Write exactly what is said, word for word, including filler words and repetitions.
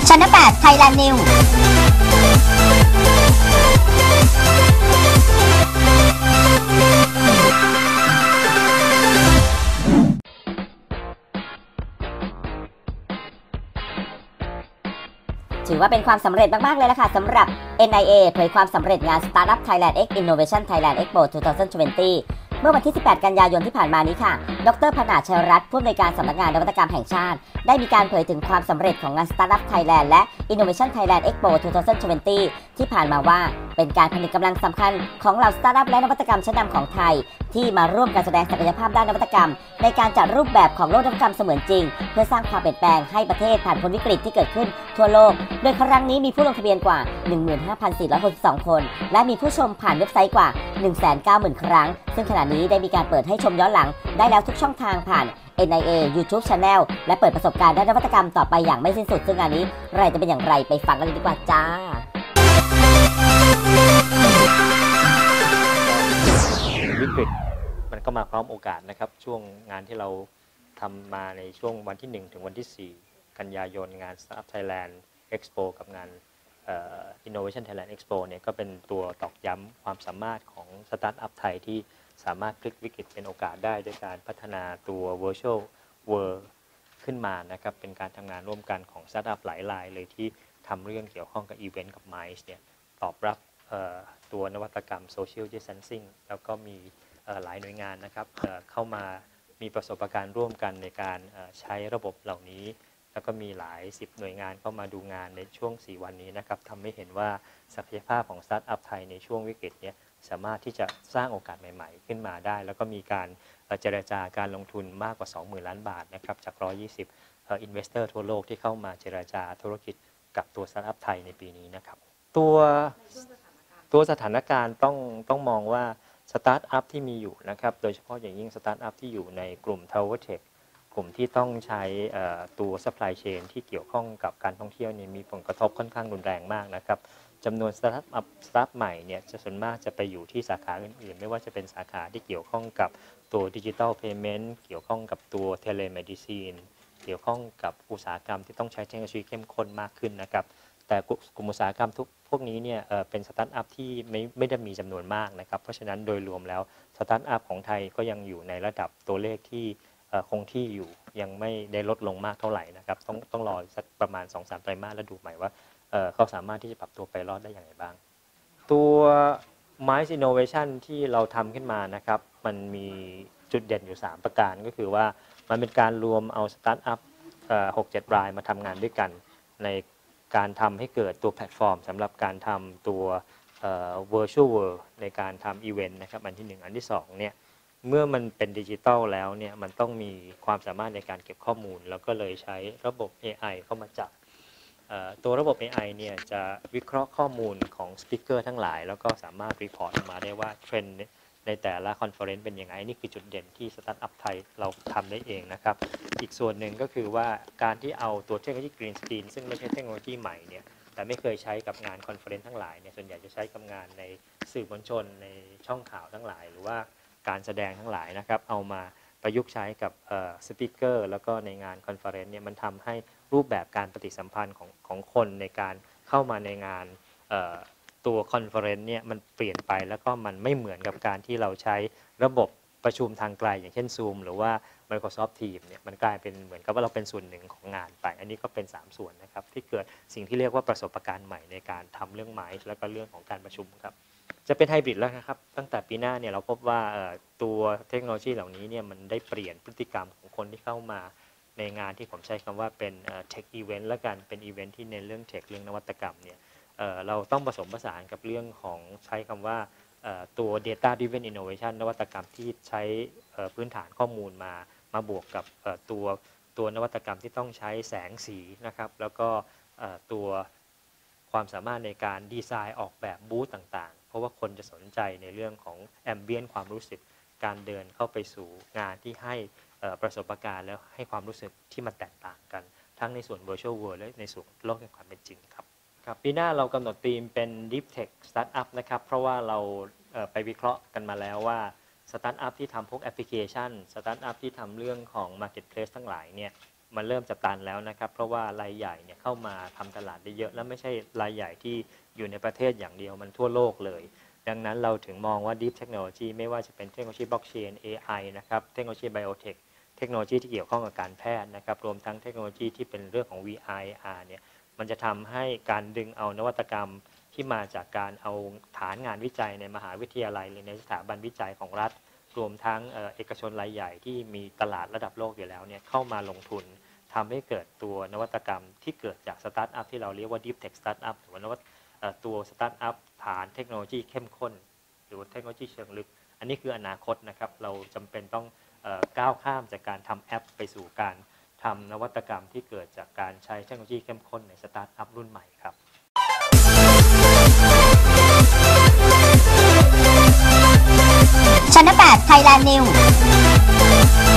Channel แปด Thailand Newsถือว่าเป็นความสำเร็จมากๆเลยละค่ะสำหรับ เอ็น ไอ เอ เผยความสำเร็จงาน Startup Thailand X Innovation Thailand Expo สองพันยี่สิบ เมื่อวันที่ สิบแปด กันยายนที่ผ่านมานี้ค่ะดร.พนาถ ชัยรัตน์ผู้อำนวยการสำนักงานนวัตกรรมแห่งชาติได้มีการเผยถึงความสำเร็จของงาน Startup Thailand และ Innovation Thailand Expo สองพันยี่สิบ ที่ผ่านมาว่าเป็นการผนึกกำลังสำคัญของเหล่า Startup และนวัตกรรมชั้นนำของไทยที่มาร่วมการแสดงศักยภาพด้านนวัตกรรมในการจัดรูปแบบของโลกนวัตกรรมเสมือนจริงเพื่อสร้างความเปลี่ยนแปลงให้ประเทศผ่านพ้นวิกฤตที่เกิดขึ้นทั่วโลกโดยครั้งนี้มีผู้ลงทะเบียนกว่า หนึ่งหมื่นห้าพันสี่ร้อยหกสิบสอง คนและมีผู้ชมผ่านเว็บไซต์กว่า หนึ่งแสนเก้าหมื่น ครั้งซึ่งขณะนี้ได้มีการเปิดให้ชมย้อนหลังได้แล้วทุกช่องทางผ่าน เอ็น ไอ เอ YouTube Channel และเปิดประสบการณ์ด้านนวัตกรรมต่อไปอย่างไม่สิ้นสุดซึ่งงานนี้รายจะเป็นอย่างไรไปฟังกันเลยดีกว่าจ้าวิกฤตมันก็มาพร้อมโอกาสนะครับช่วงงานที่เราทำมาในช่วงวันที่หนึ่งถึงวันที่สี่กันยายนงาน Startup Thailand Expo กับงาน Innovation Thailand Expo เนี่ยก็เป็นตัวตอกย้ำความสามารถของสตาร์ทอัพไทยที่สามารถพลิกวิกฤตเป็นโอกาสได้ด้วยการพัฒนาตัว Virtual World ขึ้นมานะครับเป็นการทำงานร่วมกันของสตาร์ทอัพหลายรายเลยที่ทำเรื่องเกี่ยวข้องกับอีเวนต์กับ ไมซ์ เนี่ยตอบรับตัวนวัตกรรม Social Distancing แล้วก็มีหลายหน่วยงานนะครับเข้ามามีประสบการณ์ร่วมกันในการใช้ระบบเหล่านี้แล้วก็มีหลายสิบหน่วยงานเข้ามาดูงานในช่วงสี่วันนี้นะครับทำให้เห็นว่าศักยภาพของสตาร์ทอัพไทยในช่วงวิกฤตนี้สามารถที่จะสร้างโอกาสใหม่ๆขึ้นมาได้แล้วก็มีการเจรจาการลงทุนมากกว่า สองหมื่น ล้านบาทนะครับจากหนึ่งร้อยยี่สิบอินเวสเตอร์ทั่วโลกที่เข้ามาเจรจาธุรกิจกับตัวสตาร์ทอัพไทยในปีนี้นะครับตัวตัวสถานการณ์ต้องต้องมองว่าสตาร์ทอัพที่มีอยู่นะครับโดยเฉพาะอย่างยิ่งสตาร์ทอัพที่อยู่ในกลุ่ม Tower Tech กลุ่มที่ต้องใช้ตัว Supply Chain ที่เกี่ยวข้องกับการท่องเที่ยวเนี่ยมีผลกระทบค่อนข้างรุนแรงมากนะครับจำนวนสตาร์ทอัพสตาร์ทใหม่เนี่ยจะส่วนมากจะไปอยู่ที่สาขาอื่นๆไม่ว่าจะเป็นสาขาที่เกี่ยวข้องกับตัว Digital Payment เกี่ยวข้องกับตัว Telemedicine เกี่ยวข้องกับอุตสาหกรรมที่ต้องใช้เทคโนโลยีเข้มข้นมากขึ้นนะครับแต่กลุ่มอุตสาหกรรมทุกพวกนี้เนี่ยเป็นสตาร์ทอัพที่ไม่ไม่ได้มีจำนวนมากนะครับเพราะฉะนั้นโดยรวมแล้วสตาร์ทอัพของไทยก็ยังอยู่ในระดับตัวเลขที่คงที่อยู่ยังไม่ได้ลดลงมากเท่าไหร่นะครับต้องต้องรอสักประมาณ สองถึงสาม ไตรมาสแล้วดูใหม่ว่าเขาสามารถที่จะปรับตัวไปรอดได้อย่างไรบ้างตัว ไมซ์ Innovation ที่เราทำขึ้นมานะครับมันมีจุดเด่นอยู่สามประการก็คือว่ามันเป็นการรวมเอาสตาร์ทอัพ หกเจ็ด รายมาทำงานด้วยกันในการทำให้เกิดตัวแพลตฟอร์มสำหรับการทำตัว Virtual World ในการทำอีเวนต์นะครับอันที่หนึ่งอันที่สองเนี่ยเมื่อมันเป็นดิจิตอลแล้วเนี่ยมันต้องมีความสามารถในการเก็บข้อมูลแล้วก็เลยใช้ระบบ เอ ไอ เข้ามาจับตัวระบบ เอ ไอ เนี่ยจะวิเคราะห์ข้อมูลของสปีกเกอร์ทั้งหลายแล้วก็สามารถรีพอร์ตออกมาได้ว่าเทรนด์ในแต่ละคอนเฟอเรนซ์เป็นยังไงนี่คือจุดเด่นที่สตาร์ทอัพไทยเราทำได้เองนะครับอีกส่วนหนึ่งก็คือว่าการที่เอาตัวเทคโนโลยีกรีนสกรีนซึ่งไม่ใช่เทคโนโลยีใหม่เนี่ยแต่ไม่เคยใช้กับงานคอนเฟอเรนซ์ทั้งหลายเนี่ยส่วนใหญ่จะใช้กับงานในสื่อมวลชนในช่องข่าวทั้งหลายหรือว่าการแสดงทั้งหลายนะครับเอามาประยุกต์ใช้กับสปีกเกอร์แล้วก็ในงานคอนเฟอเรนซ์เนี่ยมันทำให้รูปแบบการปฏิสัมพันธ์ของของคนในการเข้ามาในงานตัวคอนเฟอเรนซ์เนี่ยมันเปลี่ยนไปแล้วก็มันไม่เหมือนกับการที่เราใช้ระบบประชุมทางไกลอย่างเช่น Zoom หรือว่า Microsoft Teams เนี่ยมันกลายเป็นเหมือนกับว่าเราเป็นส่วนหนึ่งของงานไปอันนี้ก็เป็นสามส่วนนะครับที่เกิดสิ่งที่เรียกว่าประสบการณ์ใหม่ในการทำเรื่อง ไมซ์ แล้วก็เรื่องของการประชุมครับจะเป็นไฮบริดแล้วนะครับตั้งแต่ปีหน้าเนี่ยเราพบว่าตัวเทคโนโลยีเหล่านี้เนี่ยมันได้เปลี่ยนพฤติกรรมของคนที่เข้ามาในงานที่ผมใช้คำว่าเป็น Tech Event และกันเป็นอีเวนท์ที่ในเรื่อง Tech เรื่องนวัตกรรมเนี่ยเราต้องผสมผสานกับเรื่องของใช้คำว่าตัว Data Driven Innovation นวัตกรรมที่ใช้พื้นฐานข้อมูลมามาบวกกับตัวตัวนวัตกรรมที่ต้องใช้แสงสีนะครับแล้วก็ตัวความสามารถในการดีไซน์ออกแบบบูธต่างๆเพราะว่าคนจะสนใจในเรื่องของแอมเบียนความรู้สึกการเดินเข้าไปสู่งานที่ให้ประสบการณ์แล้วให้ความรู้สึกที่มันแตกต่างกันทั้งในส่วน Virtual World และในส่วนโลกแห่งความเป็นจริงครับครับปีหน้าเรากำหนดธีมเป็น Deep Tech Startup นะครับเพราะว่าเราไปวิเคราะห์กันมาแล้วว่าสตาร์ทอัพที่ทำพวกแอปพลิเคชันสตาร์ทอัพที่ทำเรื่องของ Marketplace ทั้งหลายเนี่ยมันเริ่มจะตันแล้วนะครับเพราะว่ารายใหญ่เนี่ยเข้ามาทำตลาดได้เยอะและไม่ใช่รายใหญ่ที่อยู่ในประเทศอย่างเดียวมันทั่วโลกเลยดังนั้นเราถึงมองว่า Deep Technology ไม่ว่าจะเป็นเทคโนโลยี Blockchain เอ ไอ นะครับเทคโนโลยี Biotech เทคโนโลยีที่เกี่ยวข้องกับการแพทย์นะครับรวมทั้งเทคโนโลยีที่เป็นเรื่องของ วี อาร์ เอ อาร์ เนี่ยมันจะทำให้การดึงเอานวัตกรรมที่มาจากการเอาฐานงานวิจัยในมหาวิทยาลัยหรือในสถาบันวิจัยของรัฐรวมทั้งเอกชนรายใหญ่ที่มีตลาดระดับโลกอยู่แล้วเนี่ยเข้ามาลงทุนทำให้เกิดตัวนวัตกรรมที่เกิดจากสตาร์ทอัพที่เราเรียกว่า Deep Tech Startup หรือว่านวัตตัวสตาร์ทอัพฐานเทคโนโลยีเข้มข้นหรือเทคโนโลยีเชิงลึกอันนี้คืออนาคตนะครับเราจำเป็นต้องก้าวข้ามจากการทำแอปไปสู่การทำนวัตกรรมที่เกิดจากการใช้เทคโนโลยีเข้มข้นในสตาร์ทอัพรุ่นใหม่ครับชั้นแปด Thailand News